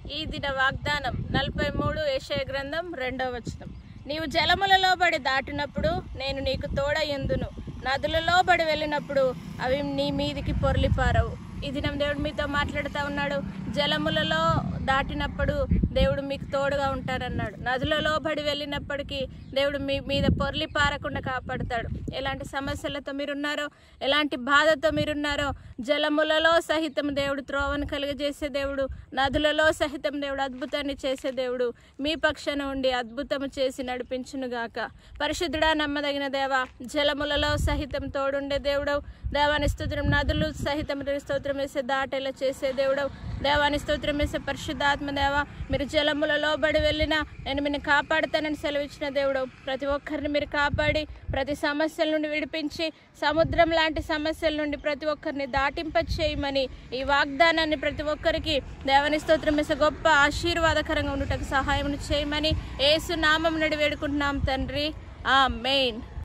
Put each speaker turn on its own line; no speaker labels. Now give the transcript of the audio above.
ఈ దిన వాగ్దానం 43 యెషయా గ్రంథం 2వ వచనం. నీవు జలములలో బడి దాటినప్పుడు నేను నీకు తోడయుందును, నదులలో బడి వెళ్ళినప్పుడు అవి నీ మీదికి పొర్లిపారవు. ఈ దినం దేవుడు మీతో మాట్లాడుతూ ఉన్నాడు. జలములలో దాటినప్పుడు దేవుడు మీకు తోడుగా ఉంటారన్నాడు. నదులలో బడి వెళ్ళినప్పటికీ దేవుడు మీ మీద పొర్లి పారకుండా కాపాడుతాడు. ఎలాంటి సమస్యలతో మీరున్నారో, ఎలాంటి బాధతో మీరున్నారో, జలములలో సహితం దేవుడు త్రోవను కలిగజేసే దేవుడు, నదులలో సహితం దేవుడు అద్భుతాన్ని చేసే దేవుడు మీ పక్షాన ఉండి అద్భుతము చేసి నడిపించునుగాక. పరిశుద్ధుడా, నమ్మదగిన దేవా, జలములలో సహితం తోడుండే దేవుడు, దేవాని స్తోత్రం. నదులు సహితం స్తోత్రం వేసే దాటేలా చేసే దేవుడు, దేవాని స్తోత్రం వేసే పరిశుద్ధాత్మ దేవా, మీరు జలములలో బడి వెళ్ళినా నేను మీరు కాపాడుతానని సెలవిచ్చిన దేవుడు, ప్రతి ఒక్కరిని మీరు కాపాడి ప్రతి సమస్యల నుండి విడిపించి సముద్రం లాంటి సమస్యల నుండి ప్రతి ఒక్కరిని దాటింప చేయమని ఈ వాగ్దానాన్ని ప్రతి ఒక్కరికి దేవాని స్తోత్రం వేసే గొప్ప ఆశీర్వాదకరంగా ఉండటకు సహాయం చేయమని యేసు నామం నుండి వేడుకుంటున్నాం తండ్రి. ఆమేన్.